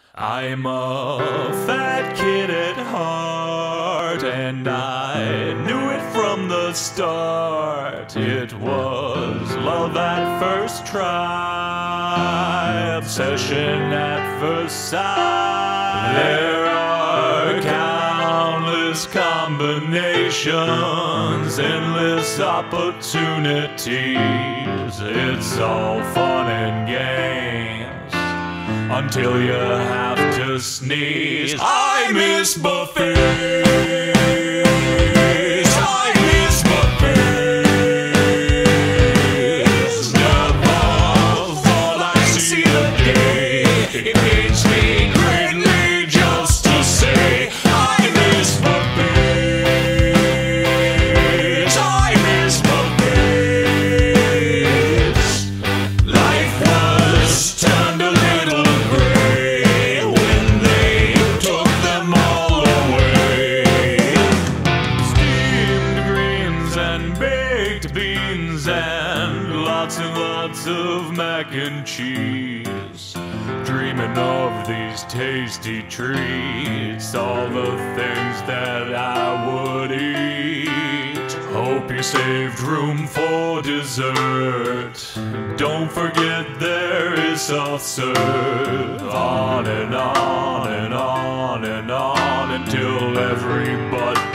I'm a fat kid at heart, and I knew it from the start. It was love at first try, obsession at first sight. There are countless combinations, endless opportunities. It's all fun and games until you have to sneeze. I miss buffets. I miss buffets. Above all, I see the day. It pains me greatly just to say I miss buffets. I miss buffets. Life was turned a little gray when they took them all away. Steamed greens and baked beans and lots of mac and cheese. Dreaming of these tasty treats, all the things that I would eat. Hope you saved room for dessert. Don't forget there is soft serve. On and on and on and on until every butt